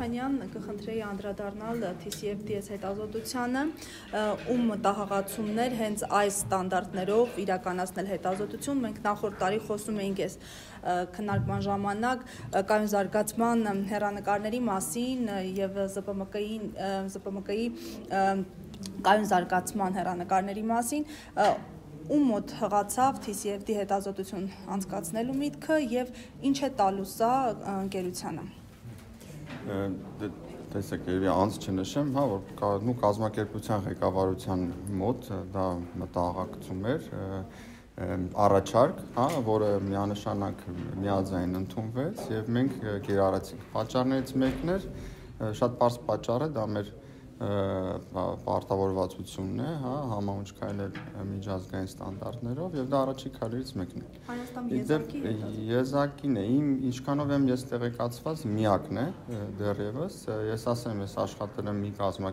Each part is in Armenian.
Ստեփանյան կխնդրեի անդրադառնալ TCFD-ից հետազոտությանը, մտահղացումներ հենց այս ստանդարտներով իրականացնել հետազոտություն։ Մենք նախորդ տարի խոսում էինք այս քննարկման ժամանակ կայուն զարգացման հեռանկարների մասին եւ ԶՊՄԿ-ի կայուն զարգացման հեռանկարների մասին, մոտ հղացավ TCFD հետազոտություն անցկացնելու միտքը եւ ինչ է տալու սա ընկերությանը։ Տեսեք, երևի անց չնշեմ, որ կազմակերպության ղեկավարության մոտ դա մտահղացում էր առաջարկ, որը միանշանակ միաձայն ընդունվեց եւ մենք կիրառեցինք։ Պատճառներից մեկն էր, շատ պարզ պատճառ է, դա մեր պարտավորվածությունն է, համահունչքայլել միջազգային ստանդարտներով եւ դա առաջի քայլերից մեկն է։ Հայաստան եզակին է, ինչքանով եմ ես տեղեկացված, միակն է դեռևս։ Ես ասեմ, ես աշխատել եմ մի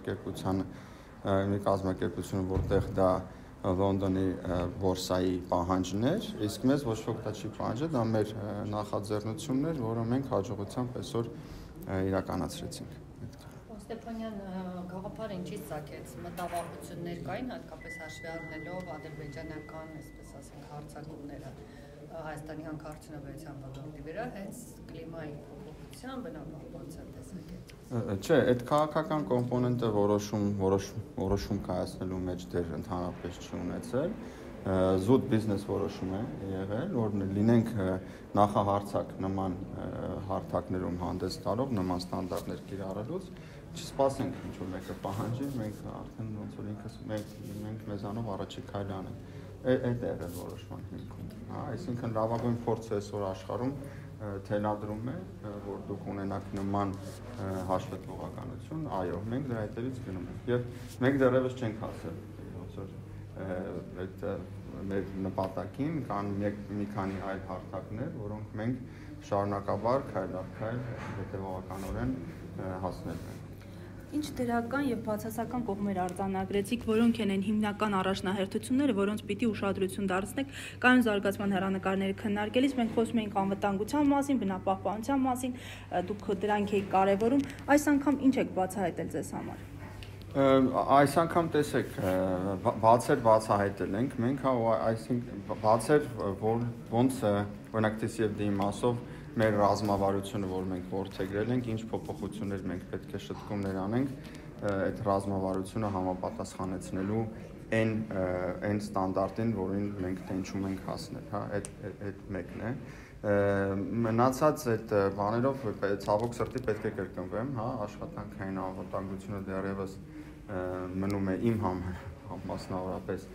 կազմակերպություն, որտեղ դա Լոնդոնի բորսայի պահանջն էր, իսկ մեզ ոչ ոք դա չի պահանջել, դա մեր նախաձեռնությունն էր, որը մենք հաջողությամբ այսօր իրականացրեցինք։ Ստեփանյան, գաղափարը ինչից ծագեց, մտավախություններ կային, հատկապես հաշվի առնելով ադրբեջանական, այսպես ասենք, հարձակումները Հայաստանի հանքարդյունաբերության ոլորտի վրա, հենց կլիմայի փոփոխության բնապահպանության տեսակետից։ Չէ, այդ քաղաքական կոմպոնենտը որոշում կայացնելու մեջ դեր ընդհանրապես չի ունեցել։ Զուտ բիզնես որոշում է եղել, որ լինենք նախահարցակ նման հարթակներում հանդես գալով նման ստանդարտներ կիրառելուց, չսպասենք ինչ որ մեկը պահանջի, մենք արդեն ոնց որ ինքս մենք մեզանով առաջի քայլ անենք։ Այդ է եղել որոշման հիմքում։ Այսինքն լավագույն փորձը այսօր աշխարհում թելադրում է, որ դուք ունենաք նման հաշվետվողականություն, այո, մենք դրա հետևից գնում ենք։ Եվ մենք դեռևս չենք հասել ոնց որ այդ մեր նպատակին կան մի քանի այլ հարթակներ, որոնք մենք շարունակաբար քայլ առ քայլ հետևողականորեն հասնելու ենք։ Ինչ դրական եւ բացասական կողմեր արձանագրեցիք, որոնք են հիմնական առաջնահերթությունները, որոնց պիտի ուշադրություն դարձնեք կայուն զարգացման հեռանկարները քննարկելիս։ Մենք խոսում էինք անվտանգության մասին, բնապահպանության մասին, դուք դրանք եք կարևորում։ Այս անգամ ինչ եք բացահայտել ձեզ համար։ Այս անգամ տեսեք, բացահայտել ենք մենք, այսինքն բացեր, որ ոնց օրինակ TCFD-ի մասով մեր ռազմավարությունը, որ մենք որդեգրել ենք, ինչ փոփոխություններ մենք պետք է շտկումներ անենք, այդ ռազմավարությունը համապատասխանեցնելու այն ստանդարտին, որին մենք տենչում ենք հասնել, այդ մեկն է։ Մնացած այդ բաներով ցավոք սրտի պետք է կրկնվեմ, աշխատանքային անվտանգությունը դեռևս մնում է իմ համար մասնավորապես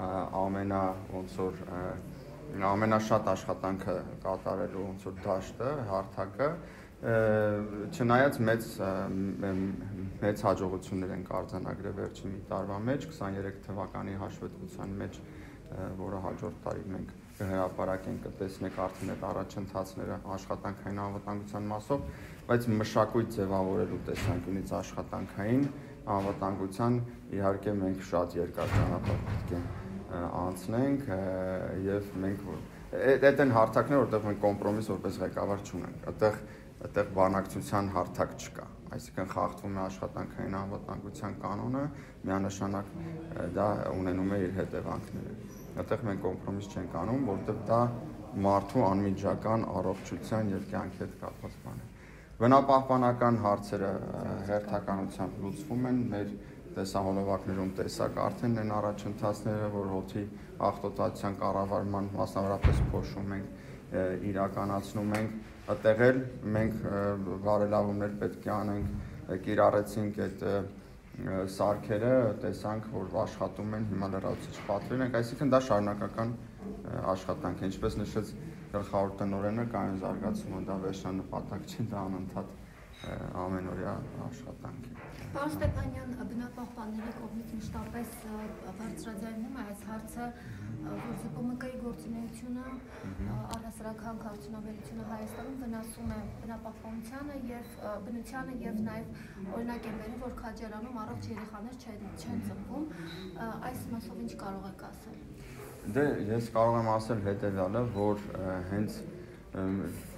ամենաշատ աշխատանքը կատարելու ոնց որ դաշտը, հարթակը, չնայած մեծ հաջողություններ են արձանագրել վերջին մի տարվա մեջ, 23 թվականի հաշվետվության մեջ, որը հաջորդ տարի մենք կհրապարակենք, կտեսնեք արդեն այդ առաջընթացները աշխատանքային անվտանգության մասով, բայց մշակույթ ձևավորելու տեսանկյունից աշխատանքային անվտանգության իհարկե մենք շատ երկար ճանապարհ պետք է անցնենք եւ մենք այդ են հարթակները, որտեղ մենք կոմպրոմիս որպես ղեկավար չունենք։ Այդտեղ բանակցության հարթակ չկա։ Այսինքն խախտվում է աշխատանքային անվտանգության կանոնը, միանշանակ դա ունենում է իր հետևանքները։ Այդտեղ մենք կոմպրոմիս չենք անում, որտեղ դա մարդու անմիջական առողջության եւ կյանքի հետ կապված բան է։ Բնապահպանական հարցերը հերթականությամբ լուծվում են մեր տեսահոլովակներում տեսակ արդեն են առաջընթացները, որ հոթի աղտոտացիան կառավարման մասնավորապես փոշում ենք իրականացնում ենք, այդտեղ էլ մենք բարելավումներ պետք է անենք, կիրառեցինք այդ սարքերը, տեսանք, որ աշխատում են, հիմա լրացուցիչ պատվեր ենք, այսինքն դա շարունակական աշխատանք է, ինչպես նշեց գլխավոր տնօրենը, կայուն զարգացումը դա վերջնանպատակ չի, դա անընդհատ ամենօրյա աշխատանք է։ Պարոն Ստեփանյան, բնապահպանների կողմից մշտապես բարձրաձայնում է այս հարցը, որ ԶՊՄԿ-ի գործունեությունը, առհասարակ հանքարդյունաբերությունը Հայաստանում վնասում է բնապահպանությանը եւ բնությանը եւ նաեւ օրինակ են բերում, որ Քաջարանում առողջ երեխաներ չեն ծնվում, այս մասով ինչ կարող եք ասել։ Դե ես կարող եմ ասել հետեւյալը, որ հենց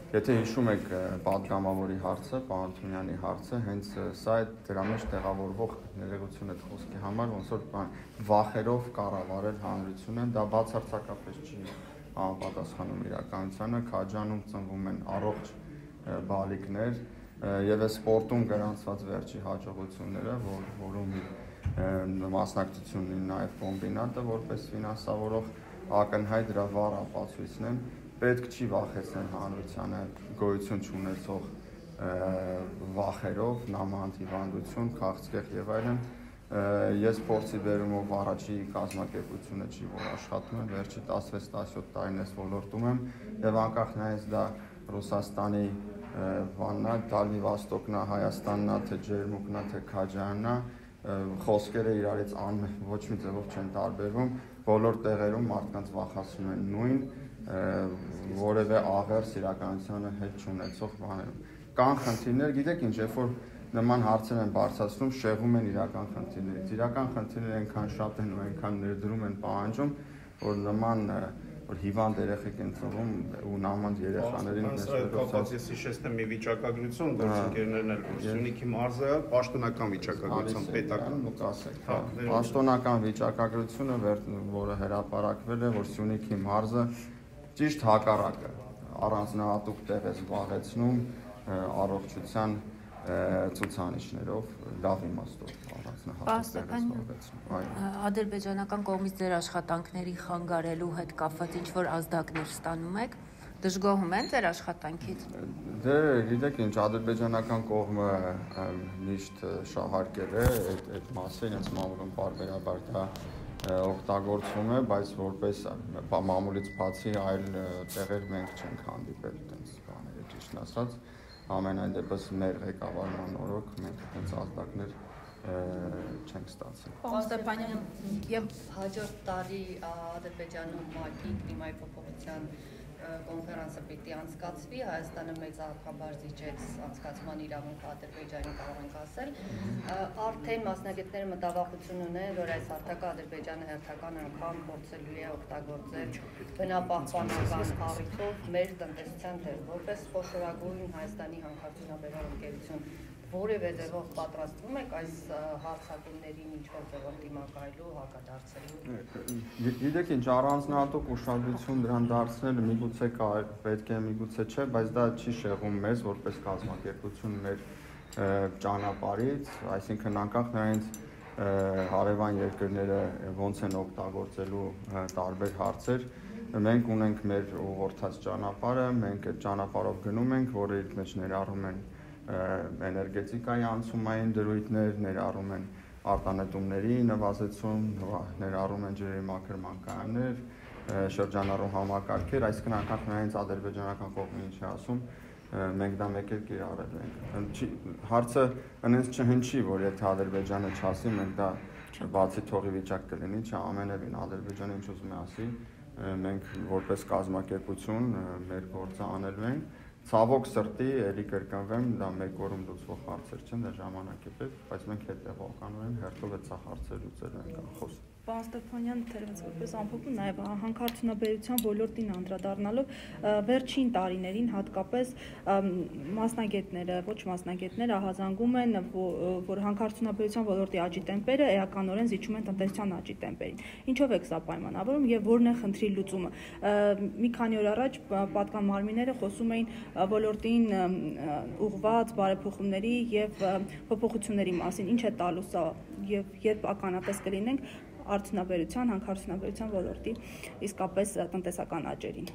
Եթե հիշում եք պատգամավորի հարցը, պարոն Թումյանի հարցը, հենց սա է դրա մեջ տեղավորվող ներողություն այդ խոսքի համար, ոնց որ վախերով կառավարել հանրությունը, դա բացարձակապես չի համապատասխանում իրականությանը, քաջանում ծնվում են առողջ բալիկներ եւ սպորտում գրանցված վերջի հաջողությունները, որում մասնակցություն ունի նաեւ կոմբինատը որպես ֆինանսավորող ակնհայտ դրա վառ ապացույցն են, պետք չի վախեցնել հանրությանը գոյություն չունեցող վախերով, նամակ հիվանդություն, քաղցկեղ եւ այլն։ Ես փորձի բերումով առաջի կազմակերպությունը չի որ աշխատում եմ, վերջի 16-17 տարին ես ոլորտում եմ եւ անկախ նայած դա Ռուսաստանի բաննա, Դալնի Վոստոկնա, Հայաստաննա, թե Ջերմուկնա, թե Քաջարաննա, խոսքերը իրարից ոչ մի ձևով չեն տարբերվում, բոլոր տեղերում մարդկանց վախացնում են նույն որևէ աղերս իրականությանը հետ չունեցող բաներում։ Կան խնդիրներ, գիտեք ինչ, երբ որ նման հարցեր են բարձրացնում, շեղում են իրական խնդիրներից։ Իրական խնդիրները այնքան շատ են ու այնքան ներդրում են պահանջում, որ նման որ հիվանդ երեխեք են ծնվում ու նմանդ երեխաներին կապված ես հիշեցնեմ մի վիճակագրություն, գործընկերներն էլ Սյունիքի մարզը պաշտոնական վիճակագրության պետական ասեք, պաշտոնական վիճակագրությունը, որը հրապարակվել է, որ Սյունիքի մարզը ճիշտ հակառակը առանձնահատուկ տեղ է զբաղեցնում առողջության ցուցանիշներով լավ իմաստով Ադրբեջանական կողմից ձեր աշխատանքների խանգարելու հետ կապված ինչ որ ազդակներ ստանում եք, դժգոհում են ձեր աշխատանքից։ Դե գիտեք ինչ, ադրբեջանական կողմը միշտ շահարկել է այդ մասը, իրենց մամուլում պարբերաբար դա օգտագործվում է, բայց որպես մամուլից բացի այլ տեղեր մենք չենք հանդիպել այդպես բաները, ճիշտն ասած, ամենայն դեպս մեր ղեկավարման օրոք մենք այդպես ազդակներ չենք ստացել։ Պարոն Ստեփանյան, եւ հաջորդ տարի Ադրբեջանում ՄԱԿ-ի կլիմայի փոփոխության կոնֆերանսը պիտի անցկացվի, Հայաստանը մեծ աղքաբարձիչեց անցկացման իրավունքը Ադրբեջանի կարող ենք ասել, արդեն մասնագետները մտավախություն ունեն, որ այս հարթակը Ադրբեջանը հերթական անգամ փորձելու է օգտագործել բնապահպանական առիթով մեր տնտեսության դեր, որպես խոշորագույն Հայաստանի հանքարդյունաբերող ընկերություն որևէ ձևով պատրաստվում եք այս հարցակումներին ինչ-որ ձևով դիմակայելու, հակադարձելու։ Գիտեք ինչ, առանձնահատուկ ուշադրություն դրան դարձնելը միգուցե պետք է, միգուցե չէ, բայց դա չի շեղում մեզ որպես կազմակերպություն մեր ճանապարհից, այսինքն անկախ նրանից հարևան երկրները ոնց են օգտագործելու տարբեր հարցեր, մենք ունենք մեր ուղղորդած ճանապարհը, մենք այդ ճանապարհով գնում ենք, որը իր մեջ ներառում են էներգետիկայի անցումային դրույթներ, ներառում են արտանետումների նվազեցում, ներառում են ջրերի մաքրման կայաններ, շրջանառու համակարգեր, այսինքն անկախ նրանից ադրբեջանական կողմը ինչ է ասում, մենք դա մեկ էլ կիրառել ենք։ Հարցը այնպես չհնչի, որ եթե Ադրբեջանը չասի, մենք դա բացի թողի վիճակ կլինի, չէ, ամենևին Ադրբեջանը ինչ ուզում է ասի, մենք որպես կազմակերպություն մեր գործը անելու ենք։ Ցավոք սրտի, ելի կրկնվեմ, դա մեկ օրում լուծվող հարցեր չեն, դա ժամանակ է պետք, բայց մենք հետևողականորեն հերթով այդ հարցեր լուծելու ենք անխոս։ Պարոն Ստեփանյան, թերևս որպես ամփոփում նաև հանքարդյունաբերության ոլորտին անդրադառնալով վերջին տարիներին հատկապես մասնագետները, ոչ մասնագետները ահազանգում են, որ հանքարդյունաբերության ոլորտի աճի տեմպերը էականորեն զիջում են տնտեսության աճի տեմպերին։ Ինչով է սա պայմանավորվում եւ որն է խնդրի լուծումը։ Մի քանի օր առաջ պատկան մարմինները խոսում էին ոլորտին ուղղված բարեփոխումների եւ փոփոխությունների մասին, ինչ է տալու սա եւ երբ ականատես կլինենք արդյունաբերության, հանքարդյունաբերության ոլորտի իսկապես տնտեսական աճերին։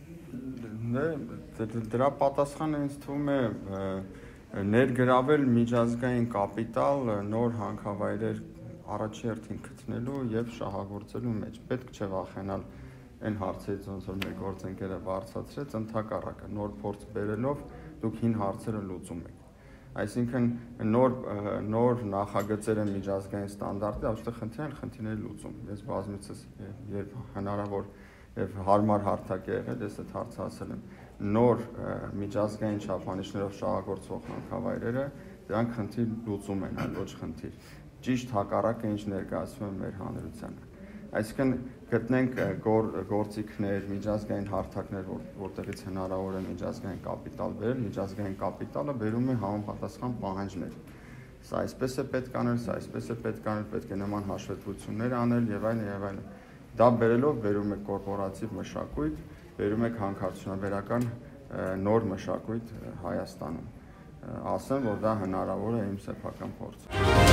Դրա պատասխանը ինձ թվում է ներգրավել միջազգային կապիտալ նոր հանքավայրեր առաջի հերթին գտնելու եւ շահագործելու մեջ։ Պետք չէ վախենալ այն հարցերից, ոնց որ մեր գործընկերը բարձրացրեց, ընդհակառակը նոր փորձ բերելով դուք հին հարցերը լուծում եք։ Այսինքն նոր նախագծեր են միջազգային ստանդարտի, այստեղ խնդիրների լուծում։ Ես բազմիցս երբ հնարավոր եւ հարմար հարթակ է եղել, ես այդ հարցը ասել եմ։ Նոր միջազգային չափանիշներով շահագործվող հանքավայրերը, դրանք խնդիր լուծում են, այլ ոչ խնդիր։ Ճիշտ հակառակը ինչ ներկայացվում է մեր հանրությանը։ Այսինքն գտնենք գործիքներ, միջազգային հարթակներ, որտեղից հնարավոր է միջազգային կապիտալ բերել, միջազգային կապիտալը բերում է համապատասխան պահանջներ։ Սա այսպես է պետք անել, սա այսպես է պետք անել, պետք է նման հաշվետվություններ անել եւ այլն եւ այլն։ Դա բերելով բերում է կորպորատիվ մշակույթ, բերում է հանքարդյունաբերական նոր մշակույթ Հայաստանում։ Ասեմ, որ դա հնարավոր է իմ սեփական փորձով։